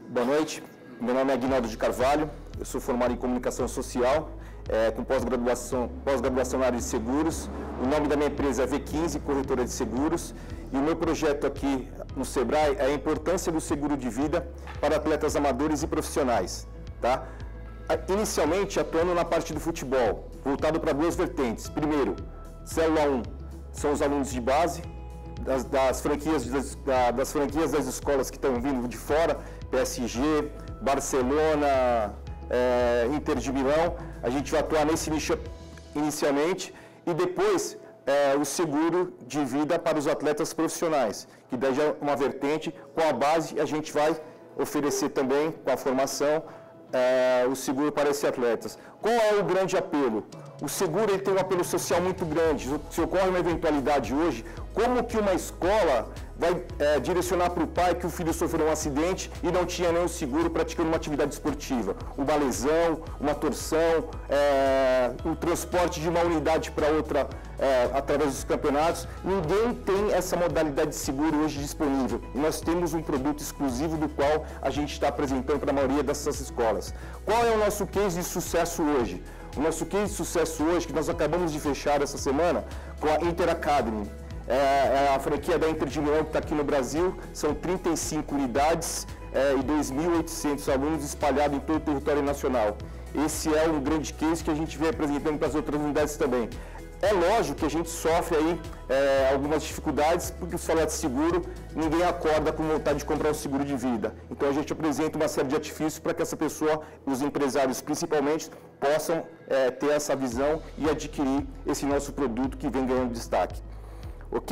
Boa noite, meu nome é Aguinaldo de Carvalho, eu sou formado em Comunicação Social, com pós-graduação na área de seguros. O nome da minha empresa é V15, Corretora de Seguros, e o meu projeto aqui no Sebrae é a importância do seguro de vida para atletas amadores e profissionais. Tá? Inicialmente, atuando na parte do futebol, voltado para duas vertentes. Primeiro, célula 1 são os alunos de base, das franquias das escolas que estão vindo de fora, PSG, Barcelona, Inter de Milão. A gente vai atuar nesse nicho inicialmente e depois o seguro de vida para os atletas profissionais, que daí já é uma vertente. Com a base a gente vai oferecer também, com a formação, o seguro para esses atletas. Qual é o grande apelo? O seguro ele tem um apelo social muito grande. Se ocorre uma eventualidade hoje, como que uma escola vai direcionar para o pai que o filho sofreu um acidente e não tinha nenhum seguro praticando uma atividade esportiva? Uma lesão, uma torção, o transporte de uma unidade para outra através dos campeonatos. Ninguém tem essa modalidade de seguro hoje disponível. E nós temos um produto exclusivo do qual a gente está apresentando para a maioria dessas escolas. Qual é o nosso case de sucesso hoje? O nosso case de sucesso hoje, que nós acabamos de fechar essa semana, com a Inter Academy. A franquia da Inter de Milão que está aqui no Brasil, são 35 unidades e 2.800 alunos espalhados em todo o território nacional. Esse é um grande case que a gente vem apresentando para as outras unidades também. É lógico que a gente sofre aí algumas dificuldades, porque se falar de seguro, ninguém acorda com vontade de comprar um seguro de vida. Então a gente apresenta uma série de artifícios para que essa pessoa, os empresários principalmente, possam ter essa visão e adquirir esse nosso produto que vem ganhando destaque. Ok?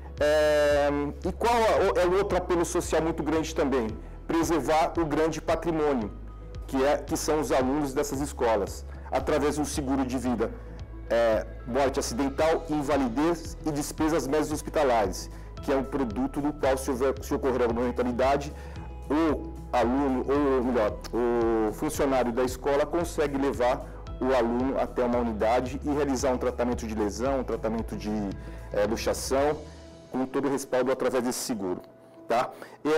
E qual é o outro apelo social muito grande também? Preservar o grande patrimônio, que são os alunos dessas escolas, através do seguro de vida. Morte acidental, invalidez e despesas médicas hospitalares, que é um produto do qual, se ocorrer alguma eventualidade, o aluno, ou melhor, o funcionário da escola consegue levar o aluno até uma unidade e realizar um tratamento de lesão, um tratamento de luxação, com todo o respaldo através desse seguro. Tá?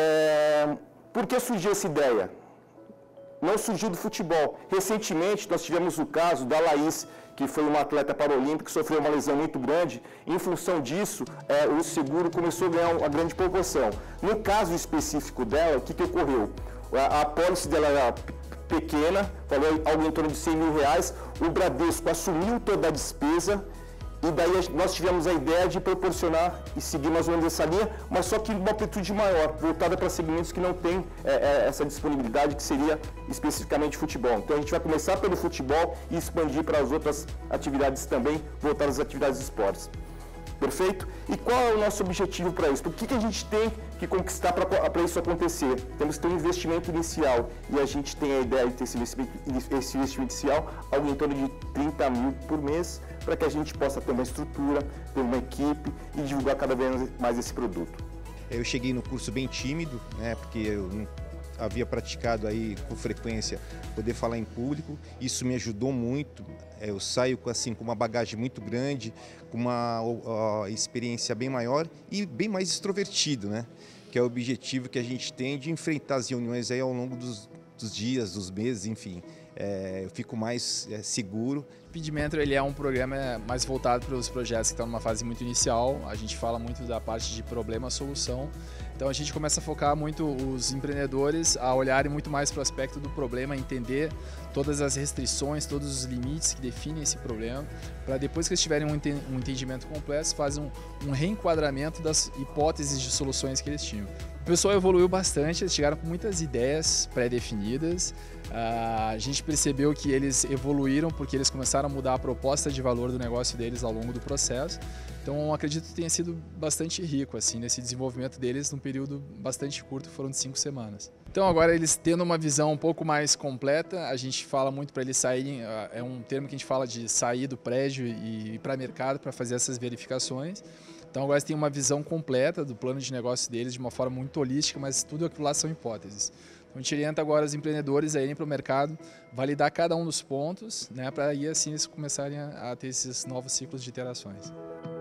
Por que surgiu essa ideia? Não surgiu do futebol. Recentemente, nós tivemos o caso da Laís, que foi uma atleta paralímpica que sofreu uma lesão muito grande. Em função disso, o seguro começou a ganhar uma grande proporção. No caso específico dela, o que ocorreu? A apólice dela era pequena, falou algo em torno de R$100.000. O Bradesco assumiu toda a despesa. E daí nós tivemos a ideia de proporcionar e seguir mais ou menos essa linha, mas só que uma amplitude maior, voltada para segmentos que não têm essa disponibilidade, que seria especificamente futebol. Então a gente vai começar pelo futebol e expandir para as outras atividades também, voltadas às atividades de esportes. Perfeito? E qual é o nosso objetivo para isso? O que a gente tem que conquistar para isso acontecer? Temos que ter um investimento inicial e a gente tem a ideia de ter esse investimento inicial algo em torno de 30 mil por mês, para que a gente possa ter uma estrutura, ter uma equipe e divulgar cada vez mais esse produto. Eu cheguei no curso bem tímido, né, porque eu não havia praticado aí com frequência poder falar em público. Isso me ajudou muito. Eu saio com uma bagagem muito grande, com uma experiência bem maior e bem mais extrovertido, né? Que é o objetivo que a gente tem de enfrentar as reuniões aí ao longo dos dias, dos meses, enfim. Eu fico mais seguro. O Speed Mentor ele é um programa mais voltado para os projetos que estão numa fase muito inicial. A gente fala muito da parte de problema-solução. Então a gente começa a focar muito os empreendedores a olharem muito mais para o aspecto do problema, entender todas as restrições, todos os limites que definem esse problema, para depois que eles tiverem um entendimento completo, fazem um reenquadramento das hipóteses de soluções que eles tinham. O pessoal evoluiu bastante, eles chegaram com muitas ideias pré-definidas. A gente percebeu que eles evoluíram porque eles começaram a mudar a proposta de valor do negócio deles ao longo do processo. Então, acredito que tenha sido bastante rico assim, nesse desenvolvimento deles num período bastante curto, foram de 5 semanas. Então, agora eles tendo uma visão um pouco mais completa, a gente fala muito para eles saírem, é um termo que a gente fala de sair do prédio e ir para o mercado para fazer essas verificações. Então, agora eles têm uma visão completa do plano de negócio deles de uma forma muito holística, mas tudo aquilo lá são hipóteses. Então, a gente orienta agora os empreendedores a irem para o mercado, validar cada um dos pontos, né, para aí assim eles começarem a ter esses novos ciclos de iterações.